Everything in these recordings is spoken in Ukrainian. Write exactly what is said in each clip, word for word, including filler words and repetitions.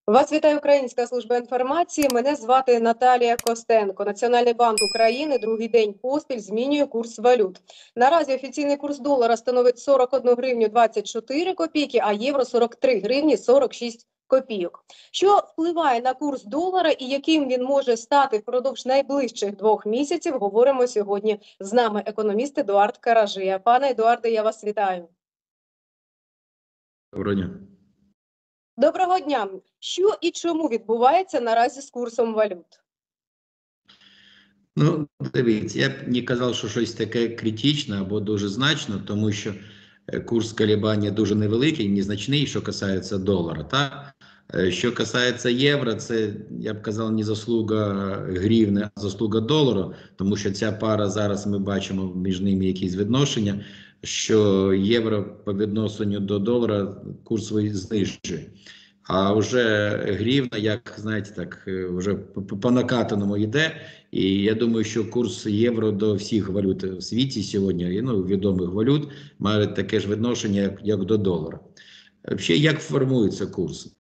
Вас вітає Українська служба інформації. Мене звати Наталія Костенко. Національний банк України другий день поспіль змінює курс валют. Наразі офіційний курс долара становить сорок одну гривню двадцять чотири копійки, а євро сорок три гривні сорок шість копійок. Що впливає на курс долара і яким він може стати впродовж найближчих двох місяців, говоримо сьогодні з нами економіст Едуард Каражия. Пане Едуарде, я вас вітаю. Доброго дня. Доброго дня. Що і чому відбувається наразі з курсом валют? Ну, дивіться, я б не казав, що щось таке критичне або дуже значно, тому що курс колебання дуже невеликий, незначний, що касається долара. Так? Що касається євро, це, я б казав, не заслуга гривни, а заслуга долару, тому що ця пара зараз ми бачимо між ними якісь відношення, що євро по відношенню до долара курс свій знижує. А вже гривна, як, знаєте, так, вже по накатаному йде. І я думаю, що курс євро до всіх валют в світі сьогодні, ну, відомих валют, має таке ж відношення, як, як до долара. Взагалі, як формується курс?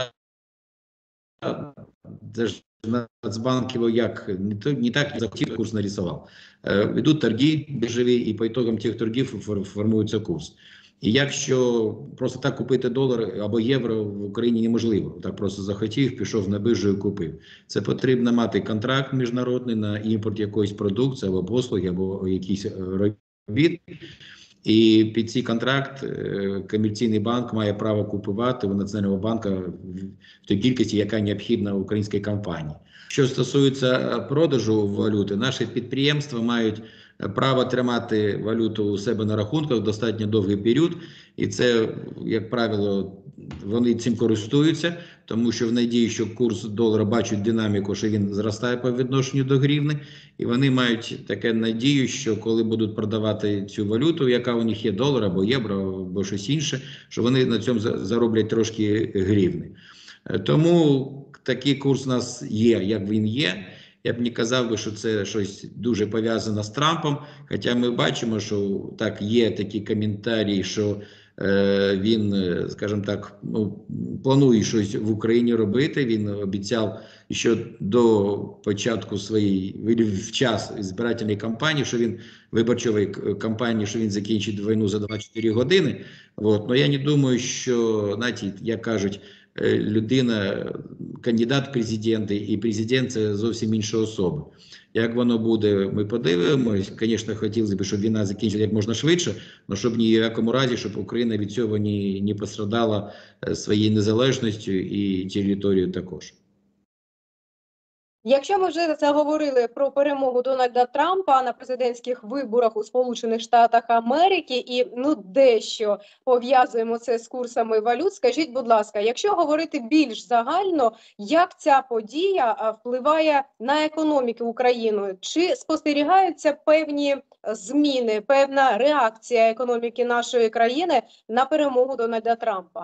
Це ж Нацбанк його як, не, то, не так захотів, курс нарисував. Ведуть торги біржові, і по ітогам тих торгів формується курс. І якщо просто так купити долар або євро в Україні неможливо, так просто захотів, пішов на біржу і купив. Це потрібно мати контракт міжнародний на імпорт якоїсь продукції або послуги, або якісь робіт. І під цей контракт комерційний банк має право купувати у Національного банку в тій кількості, яка необхідна українській компанії. Що стосується продажу валюти, наші підприємства мають право тримати валюту у себе на рахунках достатньо довгий період, і це, як правило, вони цим користуються, тому що в надії, що курс долара бачить динаміку, що він зростає по відношенню до гривни, і вони мають таке надію, що коли будуть продавати цю валюту, яка у них є, долар або євро, або щось інше, що вони на цьому зароблять трошки гривни. Тому такий курс у нас є, як він є. Я б не казав би, що це щось дуже пов'язано з Трампом, хоча ми бачимо, що так, є такі коментарі, що е, він, скажімо так, ну, планує щось в Україні робити. Він обіцяв, що до початку своєї, в час збирательної кампанії, що він, виборчої кампанії, що він закінчить війну за двадцять чотири години. От. Но я не думаю, що, знаєте, як кажуть, людина, кандидат в президенти, і президент – це зовсім інша особа. Як воно буде, ми подивимось. Звісно, хотілося б, щоб війна закінчилася як можна швидше, але щоб ні в якому разі, щоб Україна від цього не, не пострадала своєю незалежністю і територією також. Якщо ми вже заговорили про перемогу Дональда Трампа на президентських виборах у Сполучених Штатах Америки і ну дещо пов'язуємо це з курсами валют, скажіть, будь ласка, якщо говорити більш загально, як ця подія впливає на економіку України? Чи спостерігаються певні зміни, певна реакція економіки нашої країни на перемогу Дональда Трампа?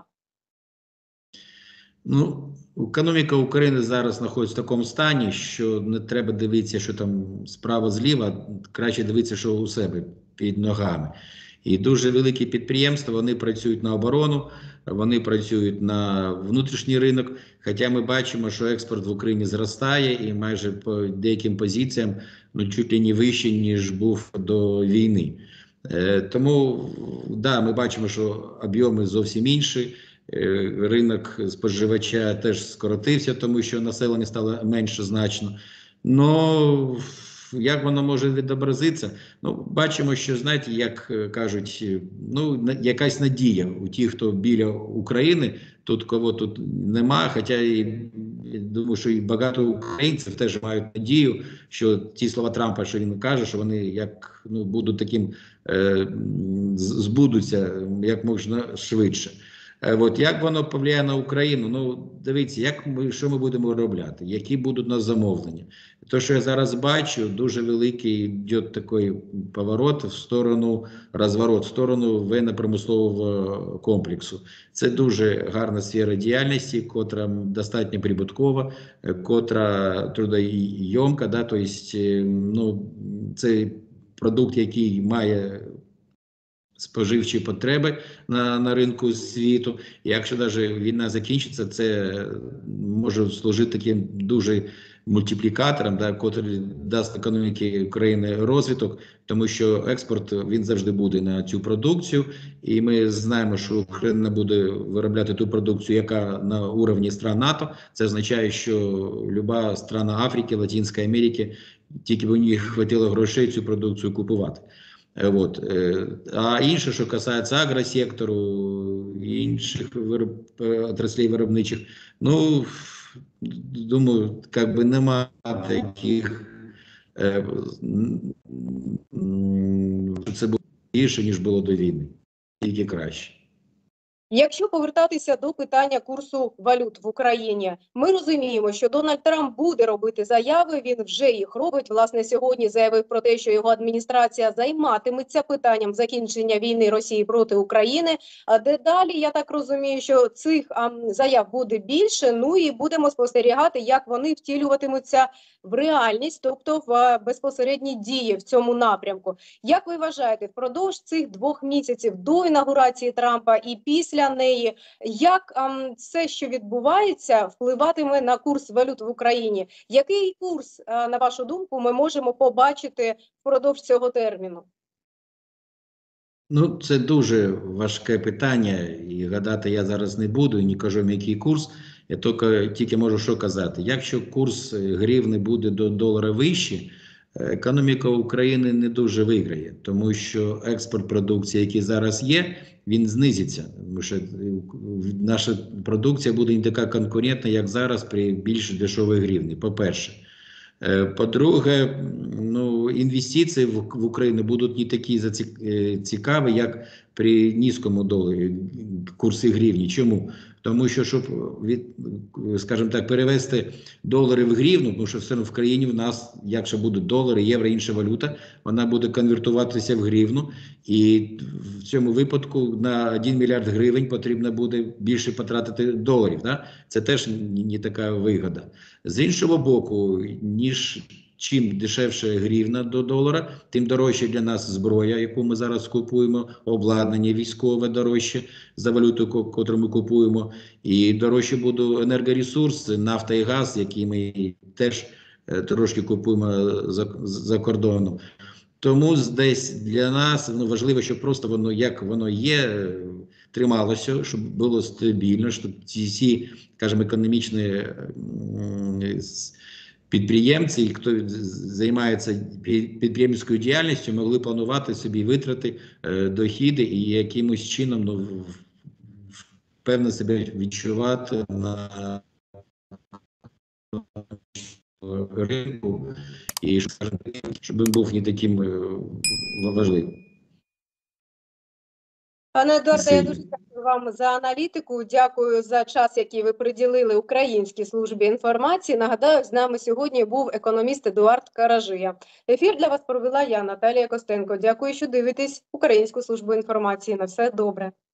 Ну, економіка України зараз знаходиться в такому стані, що не треба дивитися, що там справа-зліва, краще дивитися, що у себе під ногами. І дуже великі підприємства, вони працюють на оборону, вони працюють на внутрішній ринок, хоча ми бачимо, що експорт в Україні зростає і майже по деяким позиціям ну, чуть ли не вище, ніж був до війни. Е, тому, да, ми бачимо, що об'єми зовсім інші. Ринок споживача теж скоротився, тому що населення стало менше значно. Ну, як воно може відобразитися? Ну, бачимо, що, знаєте, як кажуть, ну, якась надія у тих, хто біля України, тут кого тут нема, хоча і думаю, що і багато українців теж мають надію, що ті слова Трампа, що він каже, що вони як ну, будуть таким, е, збудуться як можна швидше. От, як воно повпливає на Україну? Ну, дивіться, як ми, що ми будемо робляти, які будуть у нас замовлення. Те, що я зараз бачу, дуже великий йде такий поворот в сторону, розворот, в сторону воєнно-промислового комплексу. Це дуже гарна сфера діяльності, котра достатньо прибуткова, котра трудоємка, да, тобто, ну, це продукт, який має споживчі потреби на, на ринку світу. І якщо навіть війна закінчиться, це може служити таким дуже мультиплікатором, да, який дасть економіці України розвиток, тому що експорт він завжди буде на цю продукцію, і ми знаємо, що Україна буде виробляти ту продукцію, яка на уровні стран НАТО. Це означає, що люба страна Африки, Латинської Америки, тільки б у них хватило грошей цю продукцію купувати. Вот. А інше, що касається агросектору, інших вироб, отраслей виробничих, ну, думаю, как би нема таких, це було більше, ніж було до війни, тільки краще. Якщо повертатися до питання курсу валют в Україні, ми розуміємо, що Дональд Трамп буде робити заяви, він вже їх робить. Власне, сьогодні заявив про те, що його адміністрація займатиметься питанням закінчення війни Росії проти України. А дедалі, я так розумію, що цих а, заяв буде більше, ну і будемо спостерігати, як вони втілюватимуться в реальність, тобто в безпосередні дії в цьому напрямку. Як ви вважаєте, впродовж цих двох місяців до інаугурації Трампа і після неї, як а, все, що відбувається, впливатиме на курс валют в Україні? Який курс, а, на вашу думку, ми можемо побачити впродовж цього терміну? Ну, це дуже важке питання, і гадати я зараз не буду, і не кажу, який курс. Я тільки, тільки можу що казати. Якщо курс гривни буде до долара вищий, економіка України не дуже виграє, тому що експорт продукції, який зараз є, він знизиться. Тому що наша продукція буде не така конкурентна, як зараз при більш дешевій гривні, по-перше. По-друге, ну, інвестиції в, в Україну будуть не такі цікаві, як при низькому доларі, курсі гривні. Чому? Тому що, щоб, від, скажімо так, перевести долари в гривну, тому що все одно в країні в нас, якщо будуть долари, євро, інша валюта, вона буде конвертуватися в гривну, і в цьому випадку на один мільярд гривень потрібно буде більше потратити доларів. Да? Це теж не, не така вигода. З іншого боку, ніж чим дешевше гривна до долара, тим дорожче для нас зброя, яку ми зараз купуємо, обладнання військове дорожче за валюту, яку ми купуємо, і дорожче буде енергоресурс, нафта і газ, які ми теж трошки купуємо за, за кордоном. Тому десь для нас ну, важливо, щоб просто воно, як воно є, трималося, щоб було стабільно, щоб ці всі, скажімо, економічні підприємці, хто займається підприємницькою діяльністю, могли планувати собі витрати, дохіди і якимось чином ну, певно себе відчувати на ринку, і щоб він був не таким важливим. Пане Едуарде, я дуже дякую вам за аналітику, дякую за час, який ви приділили Українській службі інформації. Нагадаю, з нами сьогодні був економіст Едуард Каражия. Ефір для вас провела я, Наталія Костенко. Дякую, що дивитесь Українську службу інформації. На все добре.